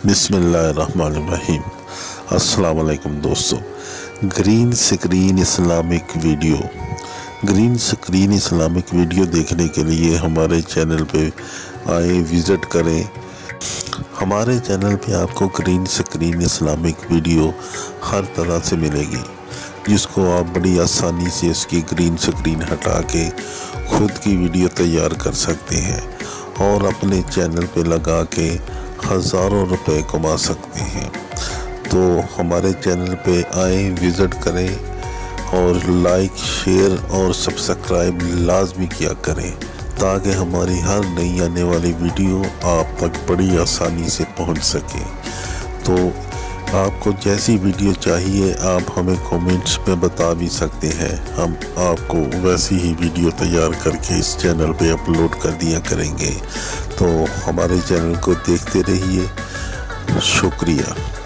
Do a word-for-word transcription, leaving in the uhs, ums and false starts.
بسم اللہ الرحمن الرحیم۔ السلام علیکم دوستو، green screen Islamic video green screen Islamic video دیکھنے کے لیے ہمارے چینل پہ آئیں، وزٹ کریں۔ ہمارے چینل پہ آپ کو گرین سکرین اسلامک ویڈیو ہر طرح سے ملے گی، جس کو آپ بڑی آسانی سے اس کی گرین سکرین ہٹا کے خود کی ویڈیو تیار کر سکتے ہیں اور اپنے چینل پہ لگا کے ہزاروں روپے کما سکتے ہیں۔ تو ہمارے چینل پہ آئیں، وزٹ کریں اور لائک، شیئر اور سبسکرائب لازمی کیا کریں، تاکہ ہماری ہر نئی آنے والی ویڈیو آپ تک بڑی آسانی سے پہنچ سکے۔ تو آپ کو جیسی ویڈیو چاہیے آپ ہمیں کومنٹس میں بتا بھی سکتے ہیں، ہم آپ کو ویسی ہی ویڈیو تیار کر کے اس چینل پہ اپلوڈ کر دیا کریں گے۔ تو ہمارے چینل کو دیکھتے رہیے، شکریہ۔